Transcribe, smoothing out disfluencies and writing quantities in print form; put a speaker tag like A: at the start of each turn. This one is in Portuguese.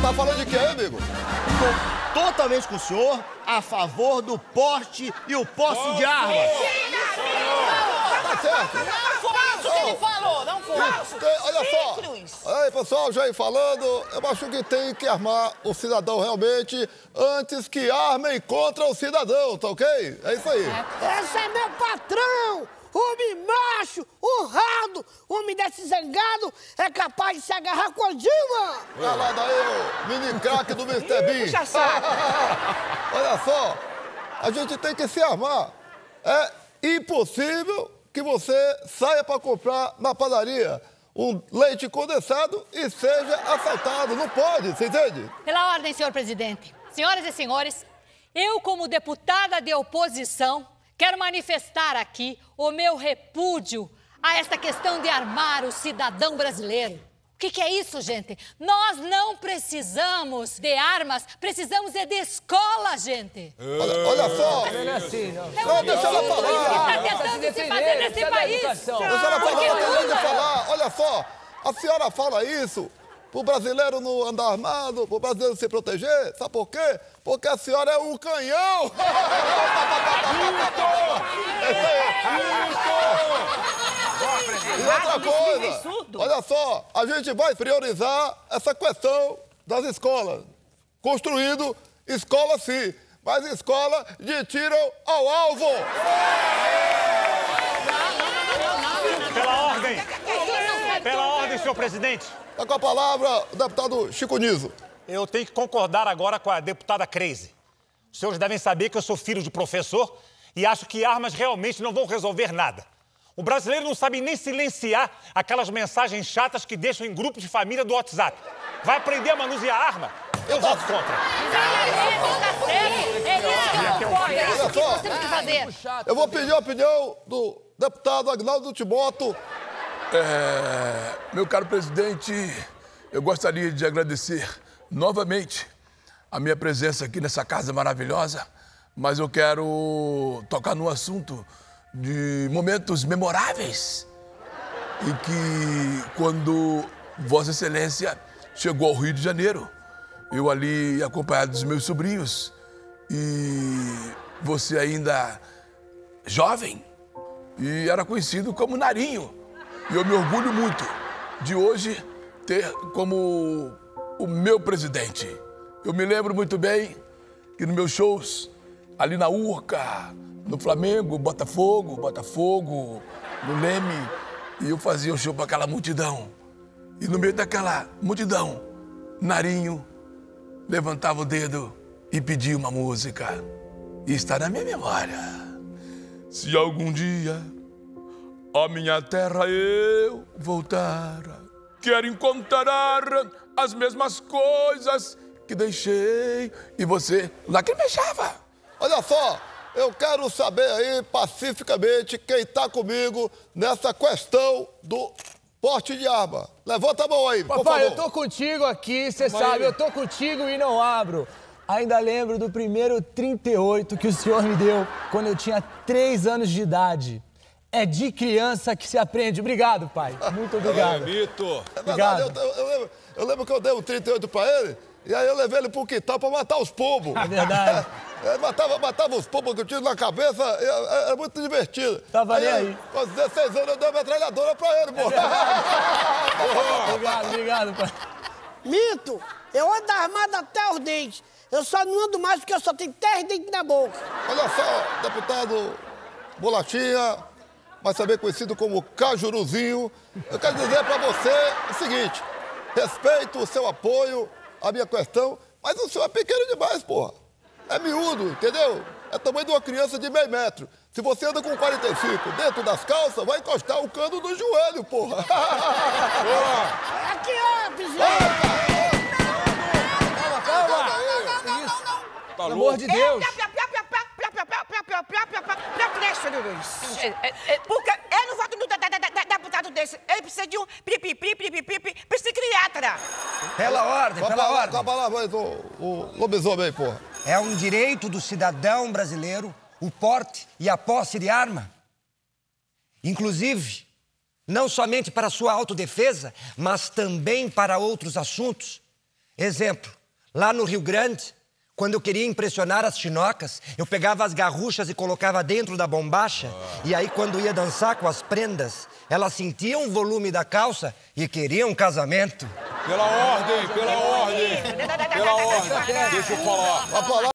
A: Tá falando de quê, amigo?
B: Tô totalmente com o senhor a favor do porte e o posse de armas.
A: Tá certo.
C: Não foi isso que ele falou, não foi.
A: Olha só. Aí, pessoal, já aí falando, eu acho que tem que armar o cidadão realmente antes que armem contra o cidadão, tá ok? É isso aí.
D: Esse é meu patrão! Homem macho, honrado, homem desse zangado é capaz de se agarrar com a Dilma!
A: Olha lá daí o mini craque do Mr. Bean.
C: Puxa saco.
A: Olha só, a gente tem que se armar. É impossível que você saia para comprar na padaria um leite condensado e seja assaltado. Não pode, você entende?
E: Pela ordem, senhor presidente. Senhoras e senhores, eu, como deputada de oposição, quero manifestar aqui o meu repúdio a esta questão de armar o cidadão brasileiro. O que é isso, gente? Nós não precisamos de armas, precisamos de escola, gente.
A: Olha só.
F: Não é assim, não.
A: Não, deixa ela falar.
E: O que está tentando se fazer nesse país?
A: Deixa ela falar, ela tem de falar. Olha só, a senhora fala isso pro brasileiro não andar armado, pro brasileiro se proteger. Sabe por quê? Porque a senhora é um canhão. E outra coisa, olha só, a gente vai priorizar essa questão das escolas. Construindo escola sim, mas escola de tiro ao alvo.
G: Pela ordem, senhor presidente.
A: Tá com a palavra o deputado Chico Niso.
G: Eu tenho que concordar agora com a deputada Crazy. Os senhores devem saber que eu sou filho de professor e acho que armas realmente não vão resolver nada. O brasileiro não sabe nem silenciar aquelas mensagens chatas que deixam em grupos de família do WhatsApp. Vai aprender a manusear arma? Eu voto contra.
E: É isso que nós temos que fazer.
A: Eu vou pedir a opinião do deputado Agnaldo Timóteo.
H: Meu caro presidente, eu gostaria de agradecer novamente a minha presença aqui nessa casa maravilhosa, mas eu quero tocar num assunto de momentos memoráveis e que quando Vossa Excelência chegou ao Rio de Janeiro, eu ali acompanhado dos meus sobrinhos e você ainda jovem e era conhecido como Narinho. E eu me orgulho muito de hoje ter como o meu presidente. Eu me lembro muito bem que nos meus shows, ali na Urca, no Flamengo, Botafogo, no Leme, e eu fazia o show para aquela multidão. E no meio daquela multidão, Narinho levantava o dedo e pedia uma música. E está na minha memória. Se algum dia a minha terra eu voltar, quero encontrar as mesmas coisas que deixei. E você lacrimejava.
A: Olha só, eu quero saber aí pacificamente quem tá comigo nessa questão do porte de arma. Levanta a mão aí, por favor.
F: Papai, eu tô contigo aqui, você sabe, eu tô contigo e não abro. Ainda lembro do primeiro 38 que o senhor me deu quando eu tinha 3 anos de idade. É de criança que se aprende. Obrigado, pai. Muito obrigado.
A: Mito. É
F: Obrigado.
A: verdade, eu lembro que eu dei um 38 pra ele, e aí eu levei ele pro quintal pra matar os pombos.
F: É verdade.
A: Matava os pombos que eu tinha na cabeça, era muito divertido.
F: Tava nem aí.
A: Com 16 anos eu dei uma metralhadora pra ele, pô.
F: Obrigado, pai.
D: Mito, eu ando armado até os dentes. Eu só não ando mais porque eu só tenho 10 dentes na boca.
A: Olha só, deputado Bolachinha, mas também conhecido como Cajuruzinho, eu quero dizer pra você o seguinte: respeito o seu apoio, a minha questão, mas o senhor é pequeno demais, porra. É miúdo, entendeu? É tamanho de uma criança de meio metro. Se você anda com 45 dentro das calças, vai encostar o cano do joelho, porra.
D: Aqui, ó, piseiro.
F: Pelo amor de Deus.
C: Porque eu não voto no deputado desse. Ele precisa de um psiquiatra.
I: Pela ordem, pela ordem.
A: Com a palavra aí, o lobisomem aí, porra.
I: É um direito do cidadão brasileiro o porte e a posse de arma. Inclusive, não somente para sua autodefesa, mas também para outros assuntos. Exemplo, lá no Rio Grande, quando eu queria impressionar as chinocas, eu pegava as garruchas e colocava dentro da bombacha, e aí quando ia dançar com as prendas, elas sentiam o volume da calça e queriam um casamento.
J: Pela ordem, pela ordem. Pela ordem. Deixa eu falar.